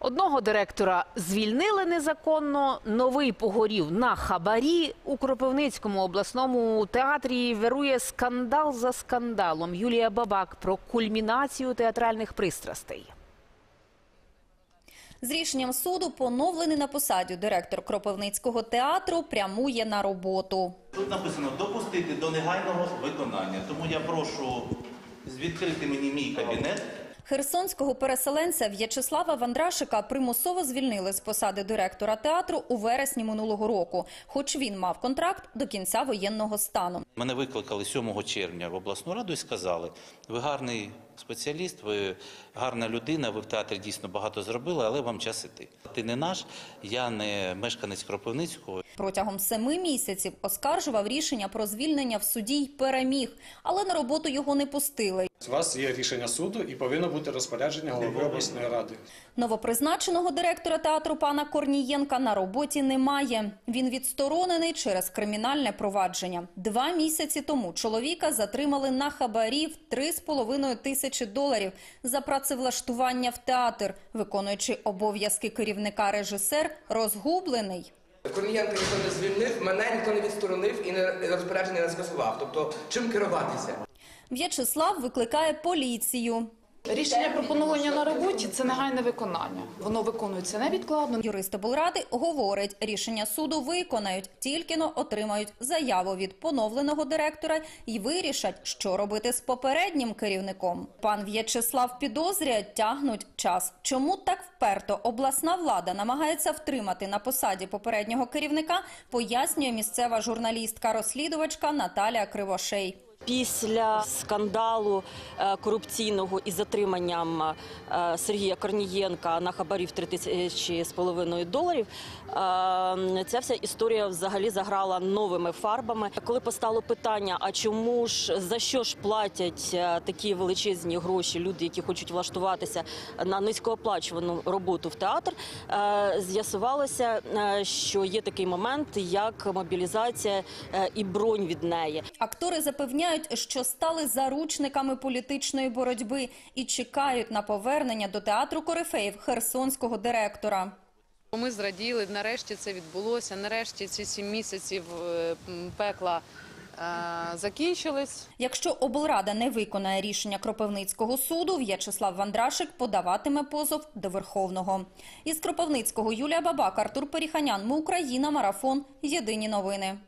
Одного директора звільнили незаконно, новий погорів на хабарі. У Кропивницькому обласному театрі вирує скандал за скандалом. Юлія Бабак про кульмінацію театральних пристрастей. З рішенням суду поновлений на посаді директор Кропивницького театру прямує на роботу. Тут написано «допустити до негайного виконання». Тому я прошу відкрити мені мій кабінет. Херсонського переселенця В'ячеслава Вандрашика примусово звільнили з посади директора театру у вересні минулого року, хоч він мав контракт до кінця воєнного стану. Мене викликали 7 червня в обласну раду і сказали: ви гарний спеціаліст, ви гарна людина, ви в театрі дійсно багато зробили, але вам час іти. Ти не наш, я не мешканець Кропивницького. Протягом 7 місяців оскаржував рішення про звільнення в суді й переміг, але на роботу його не пустили. У вас є рішення суду і повинно бути розпорядження голови обласної ради. Новопризначеного директора театру пана Корнієнка на роботі немає. Він відсторонений через кримінальне провадження. 2 місяці тому чоловіка затримали на хабарі в $3,5 тисячі за працевлаштування в театр. Виконуючи обов'язки керівника режисер розгублений. Корнієнка ніхто не звільнив, мене ніхто не відсторонив і розпорядження не скасував. Тобто, чим керуватися? В'ячеслав викликає поліцію. Рішення про поновлення на роботі – це негайне виконання. Воно виконується невідкладно. Юрист облради говорить, рішення суду виконають, тільки-но отримають заяву від поновленого директора і вирішать, що робити з попереднім керівником. Пан В'ячеслав підозрює, тягнуть час. Чому так вперто обласна влада намагається втримати на посаді попереднього керівника, пояснює місцева журналістка-розслідувачка Наталія Кривошей. Після скандалу корупційного із затриманням Сергія Корнієнка на хабарі в $3,5 тисячі, ця вся історія взагалі заграла новими фарбами. Коли постало питання, а чому ж, за що ж платять такі величезні гроші люди, які хочуть влаштуватися на низькооплачувану роботу в театр, з'ясувалося, що є такий момент, як мобілізація і бронь від неї. Актори запевняють, що стали заручниками політичної боротьби і чекають на повернення до театру корифеїв херсонського директора. Ми зраділи, нарешті це відбулося, нарешті ці 7 місяців пекла закінчились. Якщо облрада не виконає рішення Кропивницького суду, В'ячеслав Вандрашик подаватиме позов до Верховного. Із Кропивницького Юлія Бабак, Артур Періханян, Ми Україна, Марафон, Єдині новини.